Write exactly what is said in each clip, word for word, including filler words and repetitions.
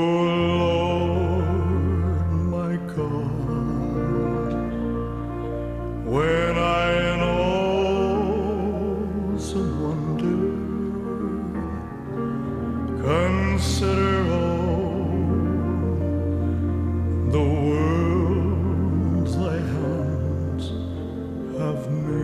Lord, my God, when I in awesome wonder consider all the worlds thy hands have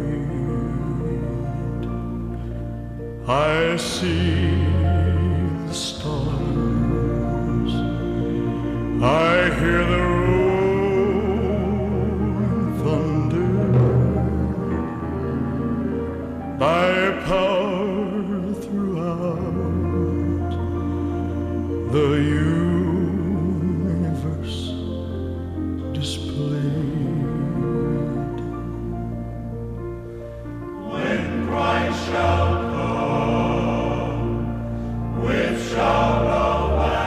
made, I see the stars, I hear the rolling thunder, thy power throughout the universe displayed. When Christ shall come with shout of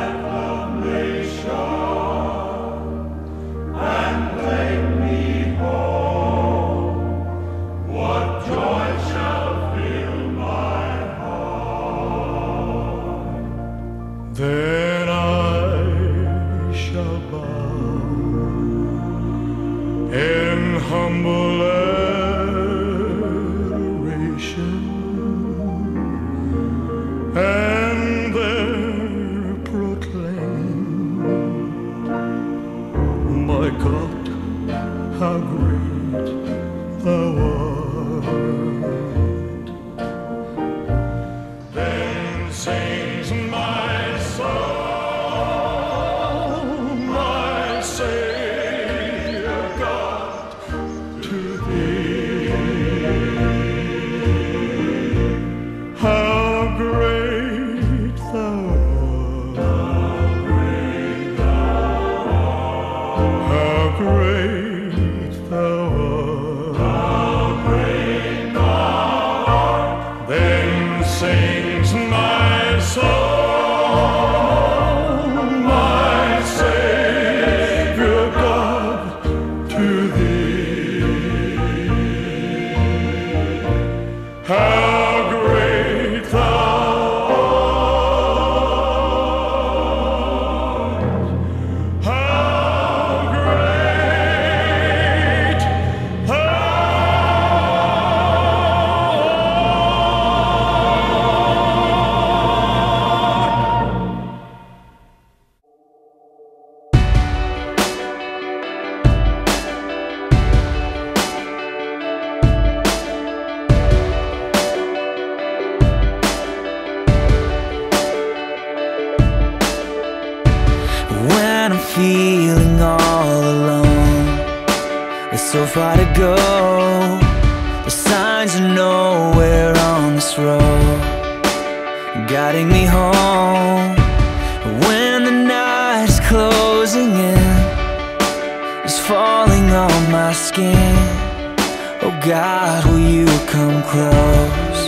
acclamation and take me home, what joy shall fill my heart. Then I shall bow in humble adoration, and there proclaim, my God, how great thou art. Then sings my soul, my Savior God, to thee. How great thou art, how great thou art, then sings my soul, my Savior God, to thee. How great thou art, how great thou When I'm feeling all alone, there's so far to go, the signs are nowhere on this road, guiding me home. When the night is closing in, it's falling on my skin. Oh God, will you come close?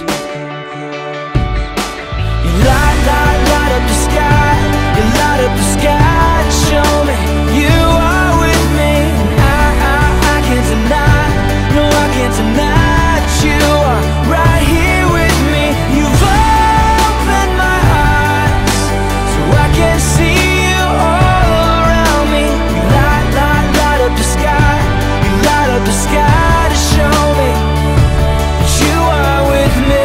You light, light, light up the sky, you light up the sky to show me you are with me. And I, I, I can't deny, no I can't deny that you are right here with me. You've opened my eyes so I can see you all around me. You light, light, light up the sky, you light up the sky to show me that you are with me.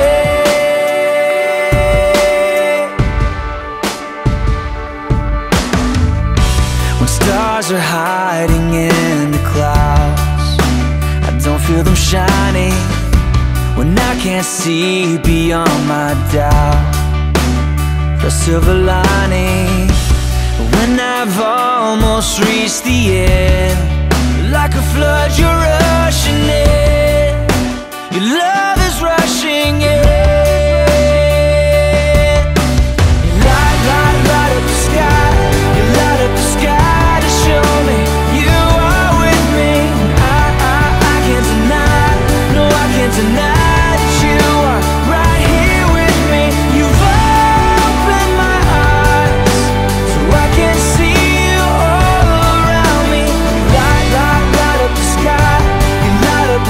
Stars are hiding in the clouds, I don't feel them shining. When I can't see beyond my doubt, the silver lining. When I've almost reached the end, like a flood you're rushing in, your love is rushing in. You light, light, light up the sky, you light up the sky to show me you are with me. I, I, I can't deny, no I can't deny that you are right here with me. You've opened my eyes so I can see you all around me. You light, light, light up the sky, you light up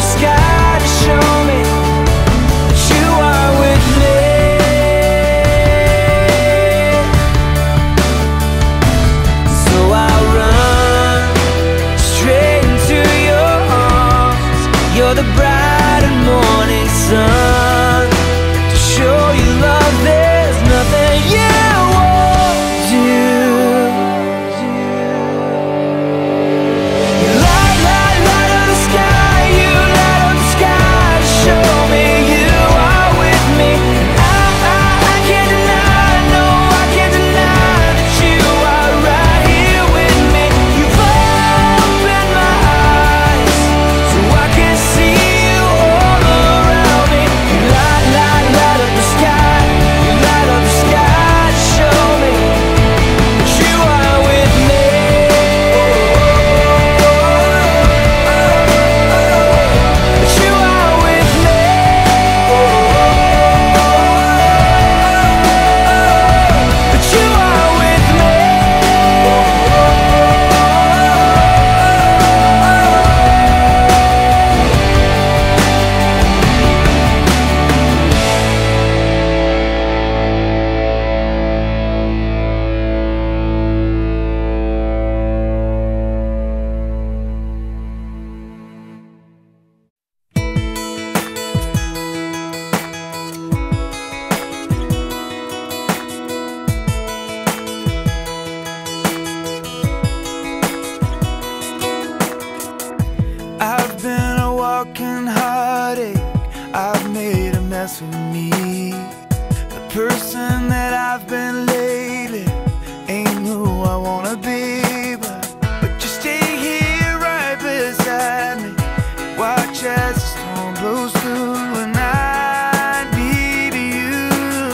to me. The person that I've been lately ain't who I wanna be, but, but you stay here right beside me. Watch as the storm blows through and I need you.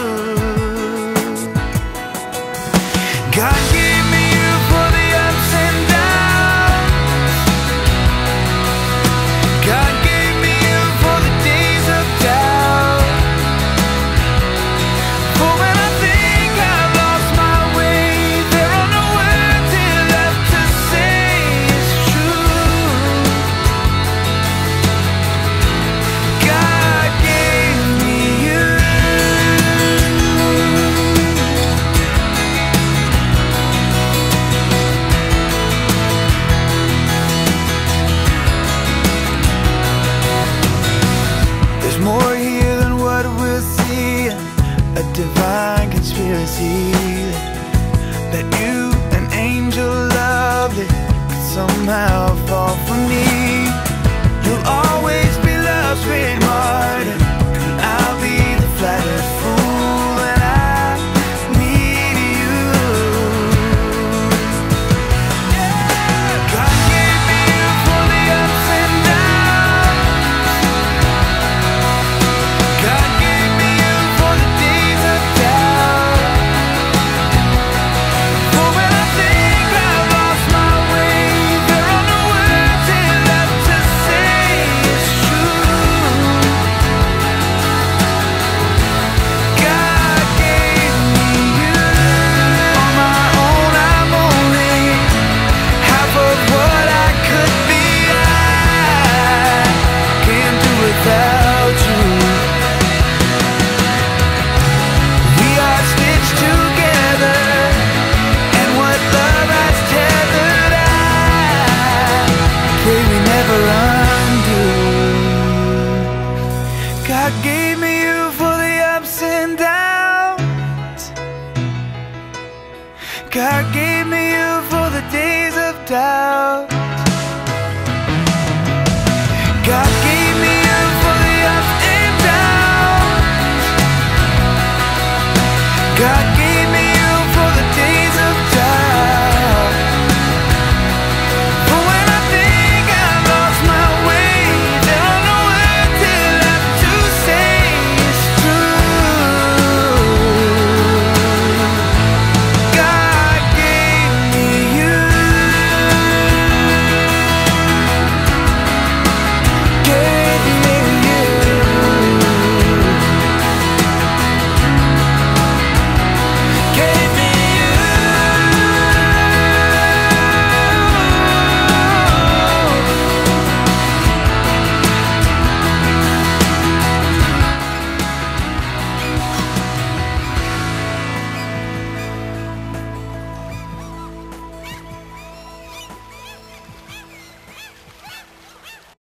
God gave me you for the ups and downs. God gave me you for the days of doubt. For when I think I've lost my way, there are no words here left to say it's true. God gave me you. There's more here than what we're seeing, a divine conspiracy that you, an angel lovely, could somehow fall for me. You'll always be love's great martyr, and I'll be the flattered fool, and I need you. God gave me you for the ups and downs. God gave me you for the days of doubt. For when I think I've lost my way, there are no words here left to say it's true. God gave me you. On my own I'm only half of what I could be. I can't do without you. We are stitched together, and what love has tethered, I pray we never undo. God gave me you for the ups and downs. God gave me you for the days of doubt.